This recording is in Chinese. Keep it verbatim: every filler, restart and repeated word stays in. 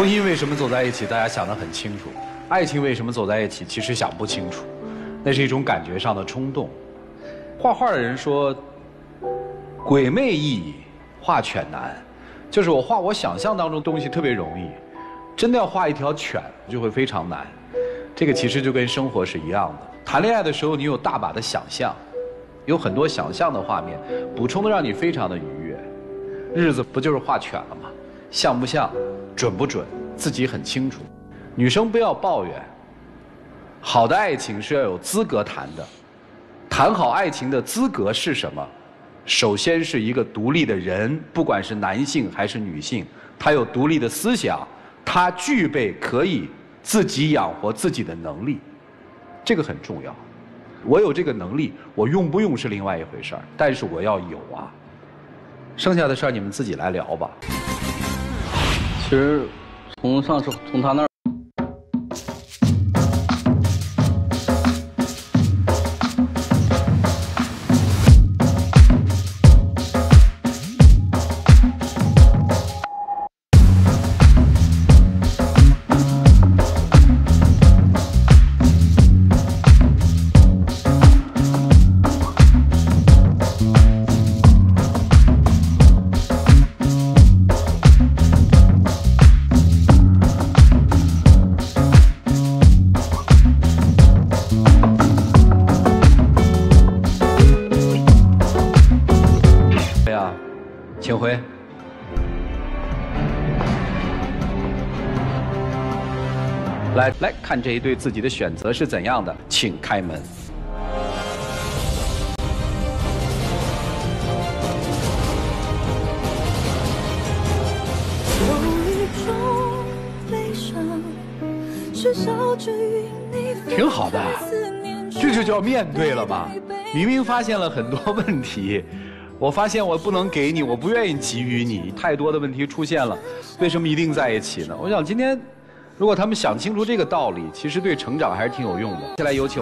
婚姻为什么走在一起，大家想得很清楚；爱情为什么走在一起，其实想不清楚，那是一种感觉上的冲动。画画的人说：“鬼魅易，画犬难。”就是我画我想象当中的东西特别容易，真的要画一条犬就会非常难。这个其实就跟生活是一样的。谈恋爱的时候，你有大把的想象，有很多想象的画面，补充的让你非常的愉悦。日子不就是画犬了吗？像不像，准不准，自己很清楚。女生不要抱怨，好的爱情是要有资格谈的。谈好爱情的资格是什么？首先是一个独立的人，不管是男性还是女性，他有独立的思想，他具备可以自己养活自己的能力，这个很重要。我有这个能力，我用不用是另外一回事儿，但是我要有啊。剩下的事儿你们自己来聊吧。 其实从上次从他那儿。 请回。来来看这一对自己的选择是怎样的，请开门。挺好的，这就叫面对了嘛。明明发现了很多问题。我发现我不能给你，我不愿意给予你，太多的问题出现了，为什么一定在一起呢？我想今天，如果他们想清楚这个道理，其实对成长还是挺有用的。接下来有请。